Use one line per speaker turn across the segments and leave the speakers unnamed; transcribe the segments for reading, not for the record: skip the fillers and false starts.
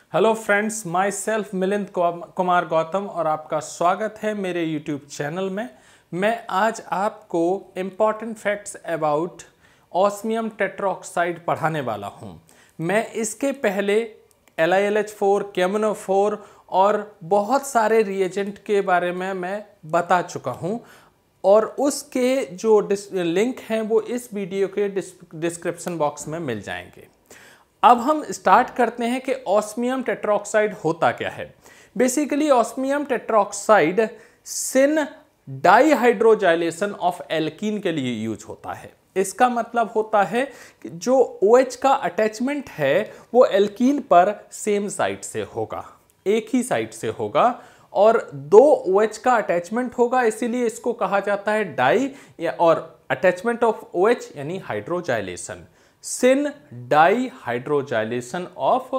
Hello friends, myself Milind Kumar Gautam और आपका स्वागत है मेरे यूट्यूब चैनल में। मैं आज आपको important facts about osmium tetroxide पढ़ाने वाला हूं। मैं इसके पहले LiLH4, KMnO4 और बहुत सारे रिएजेंट के बारे में मैं बता चुका हूं और उसके जो लिंक हैं वो इस वीडियो के डिस्क्रिप्शन बॉक्स में मिल जाएंगे। अब हम स्टार्ट करते हैं कि ऑस्मियम टेट्राऑक्साइड होता क्या है। Basically osmium tetroxide syn dihydroxylation of alkene के लिए यूज होता है। इसका मतलब होता है कि जो OH का अटैचमेंट है वो एल्कीन पर सेम साइड से होगा, एक ही साइड से होगा और दो OH का अटैचमेंट होगा, इसीलिए इसको कहा जाता है डाई और अटैचमेंट ऑफ OH यानी hydroxylation, syn dihydroxylation of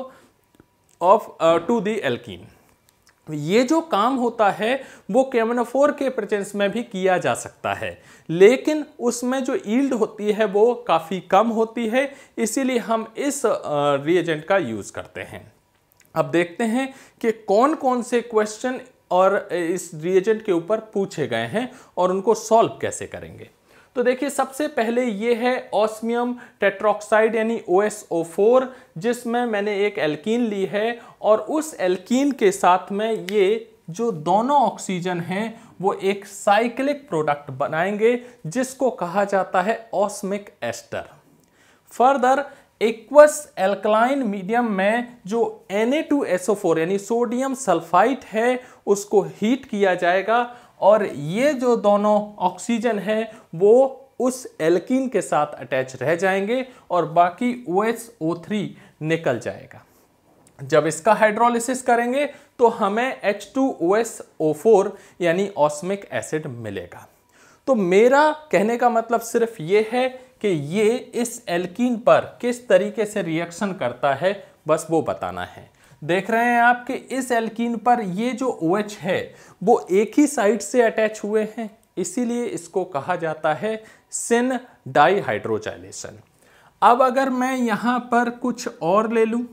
to the alkene. ये जो काम होता है वो KMnO4 के प्रेजेंस में भी किया जा सकता है, लेकिन उसमें जो यील्ड होती है वो काफ़ी कम होती है, इसीलिए हम इस रिएजेंट का यूज़ करते हैं। अब देखते हैं कि कौन कौन से क्वेश्चन और इस रिएजेंट के ऊपर पूछे गए हैं और उनको सॉल्व कैसे करेंगे। तो देखिए, सबसे पहले ये है ऑस्मियम टेट्राऑक्साइड यानी OSO4, जिसमें मैंने एक एल्कीन ली है और उस एल्कीन के साथ में ये जो दोनों ऑक्सीजन हैं वो एक साइक्लिक प्रोडक्ट बनाएंगे जिसको कहा जाता है osmic ester. Further aqueous alkaline medium में जो Na2SO4 यानी सोडियम सल्फाइड है उसको हीट किया जाएगा और ये जो दोनों ऑक्सीजन है वो उस एल्कीन के साथ अटैच रह जाएंगे और बाकी OSO3 निकल जाएगा। जब इसका हाइड्रोलिसिस करेंगे तो हमें H2OSO4 यानी ऑस्मिक एसिड मिलेगा। तो मेरा कहने का मतलब सिर्फ ये है कि ये इस एल्कीन पर किस तरीके से रिएक्शन करता है, बस वो बताना है। देख रहे हैं आप कि इस एल्कीन पर ये जो OH है वो एक ही साइड से अटैच हुए हैं, इसीलिए इसको कहा जाता है सिन डाइहाइड्रोजाइलेशन। अब अगर मैं यहां पर कुछ और ले लूं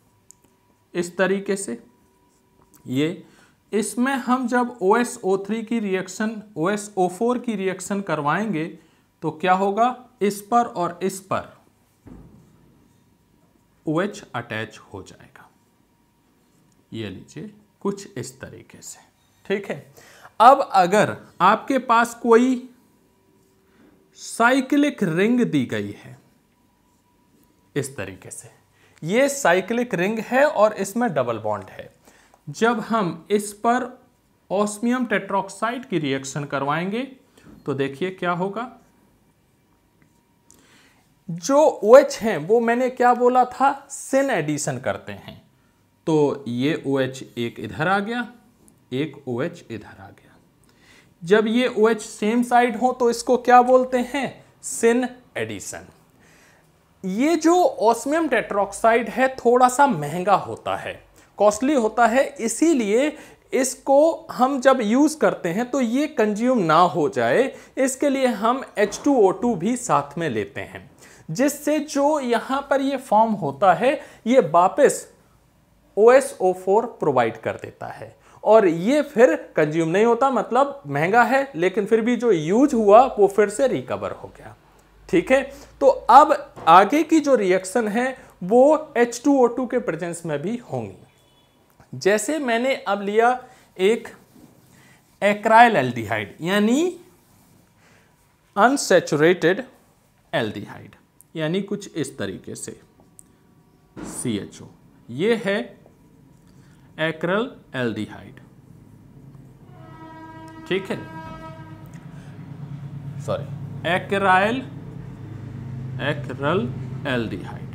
इस तरीके से, ये इसमें हम जब OSO3 की रिएक्शन OSO4 की रिएक्शन करवाएंगे तो क्या होगा, इस पर और इस पर OH अटैच हो जाएगा। ये लीजिए कुछ इस तरीके से, ठीक है। अब अगर आपके पास कोई साइक्लिक रिंग दी गई है इस तरीके से, ये साइक्लिक रिंग है और इसमें डबल बॉन्ड है, जब हम इस पर ऑस्मियम टेट्राऑक्साइड की रिएक्शन करवाएंगे तो देखिए क्या होगा। जो OH हैं वो मैंने क्या बोला था, सिन एडिशन करते हैं, तो ये OH एक इधर आ गया, एक OH इधर आ गया। जब ये OH सेम साइड हो तो इसको क्या बोलते हैं, सिन एडिशन। ये जो ऑस्मियम टेट्राऑक्साइड है थोड़ा सा महंगा होता है, कॉस्टली होता है, इसीलिए इसको हम जब यूज करते हैं तो ये कंज्यूम ना हो जाए, इसके लिए हम H2O2 भी साथ में लेते हैं, जिससे जो यहां पर ये फॉर्म होता है ये वापस OSO4 प्रोवाइड कर देता है और ये फिर कंज्यूम नहीं होता, मतलब महंगा है लेकिन फिर भी जो यूज हुआ वो फिर से रिकवर हो गया, ठीक है। तो अब आगे की जो रिएक्शन है वो H2O2 के प्रेजेंस में भी होंगी। जैसे मैंने अब लिया एक एक्राइल एल्डिहाइड यानी अनसैचुरेटेड एल्डिहाइड, यानी कुछ इस तरीके से CHO, ये है एक्राइल एल्डिहाइड, ठीक है, सॉरी एक्राइल एल्डिहाइड।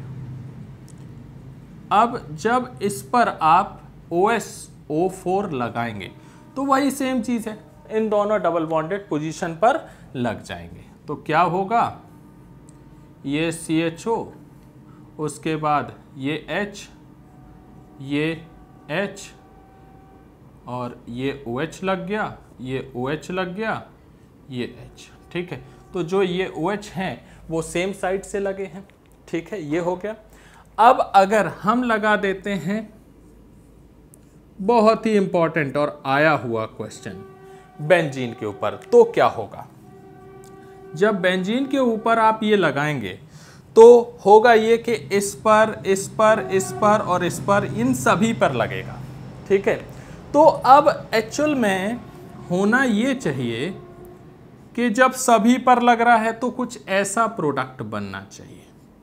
अब जब इस पर आप OSO4 लगाएंगे तो वही सेम चीज है, इन दोनों डबल बॉन्डेड पोजीशन पर लग जाएंगे, तो क्या होगा, ये CHO, उसके बाद ये H, ये H और ये OH लग गया, ये OH लग गया, ये H, ठीक है। तो जो ये OH हैं वो सेम साइड से लगे हैं, ठीक है, ये हो गया। अब अगर हम लगा देते हैं बहुत ही इंपॉर्टेंट और आया हुआ क्वेश्चन बेंजीन के ऊपर। तो क्या होगा जब बेंजीन के ऊपर आप ये लगाएंगे, तो होगा ये कि इस पर, इस पर, इस पर और इस पर, इन सभी पर लगेगा। ठीक है, तो अब एक्चुअल में होना ये चाहिए कि जब सभी पर लग रहा है तो कुछ ऐसा प्रोडक्ट बनना चाहिए।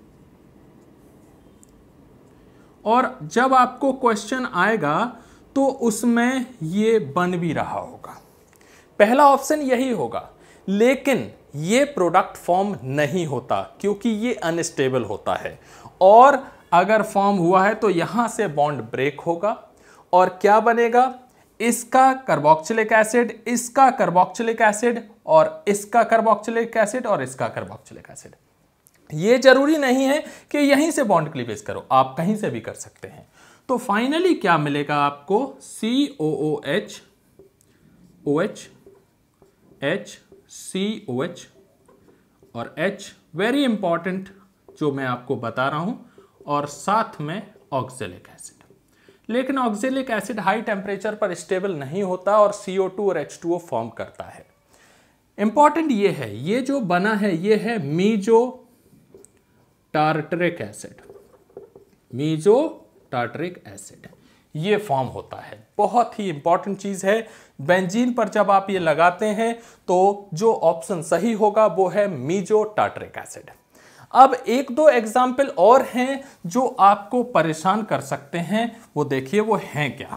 और जब आपको क्वेश्चन आएगा तो उसमें ये बन भी रहा होगा। पहला ऑप्शन यही होगा, लेकिन ये प्रोडक्ट फॉर्म नहीं होता क्योंकि ये अनस्टेबल होता है। और अगर फॉर्म हुआ है तो यहां से बॉन्ड ब्रेक होगा और क्या बनेगा, इसका कार्बोक्सिलिक एसिड, इसका कार्बोक्सिलिक एसिड और इसका कार्बोक्सिलिक एसिड और इसका कार्बोक्सिलिक एसिड। ये जरूरी नहीं है कि यहीं से बॉन्ड क्लीवेज करो, आप कहीं से भी कर सकते हैं। तो फाइनली क्या मिलेगा आपको, COOH, OH, H, COH और H, वेरी इंपॉर्टेंट जो मैं आपको बता रहा हूं, और साथ में ऑक्जेलिक एसिड। लेकिन ऑक्जेलिक एसिड हाई टेम्परेचर पर स्टेबल नहीं होता और CO2 और H2O फॉर्म करता है। इंपॉर्टेंट ये है, ये जो बना है ये है meso tartaric acid. Meso tartaric acid ये फॉर्म होता है। बहुत ही इंपॉर्टेंट चीज है। बेंजीन पर जब आप ये लगाते हैं तो जो ऑप्शन सही होगा वो है मीजो टार्टरिक एसिड। अब एक दो एग्जाम्पल और हैं जो आपको परेशान कर सकते हैं, वो देखिए वो हैं क्या।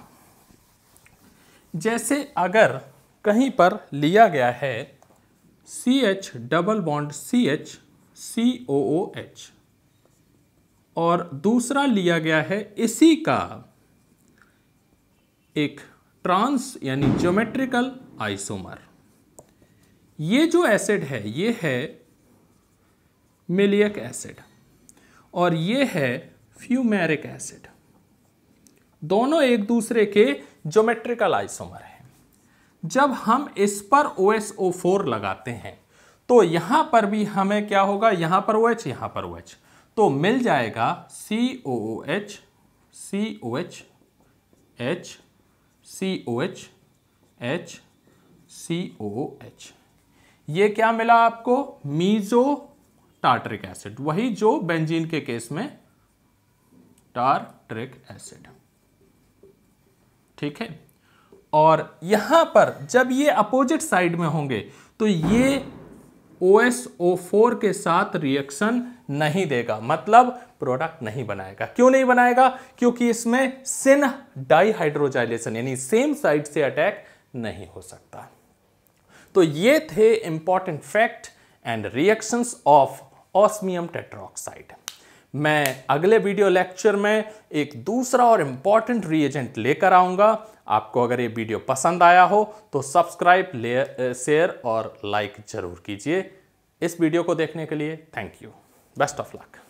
जैसे अगर कहीं पर लिया गया है CH double bond CH COOH और दूसरा लिया गया है इसी का एक ट्रांस यानी ज्योमेट्रिकल आइसोमर। ये जो एसिड है ये है मेलिक एसिड और ये है फ्यूमेरिक एसिड। दोनों एक दूसरे के ज्योमेट्रिकल आइसोमर हैं। जब हम इस पर OSO4 लगाते हैं तो यहां पर भी हमें क्या होगा, यहां पर OH, यहां पर OH, तो मिल जाएगा COOH, COH, H, COH, H, COOH। ये क्या मिला आपको, मीजो टार्टरिक एसिड, वही जो बेंजीन के केस में टार्टरिक एसिड। ठीक है, और यहां पर जब ये अपोजिट साइड में होंगे तो ये OSO4 के साथ रिएक्शन नहीं देगा, मतलब प्रोडक्ट नहीं बनाएगा। क्यों नहीं बनाएगा, क्योंकि इसमें सिन डाइहाइड्रोजाइलेशन यानी सेम साइड से अटैक नहीं हो सकता। तो ये थे important fact and reactions of osmium tetroxide. मैं अगले वीडियो लेक्चर में एक दूसरा और इंपॉर्टेंट रिएजेंट लेकर आऊंगा। आपको अगर ये वीडियो पसंद आया हो तो सब्सक्राइब, शेयर और लाइक जरूर कीजिए। इस वीडियो को देखने के लिए thank you. Best of luck.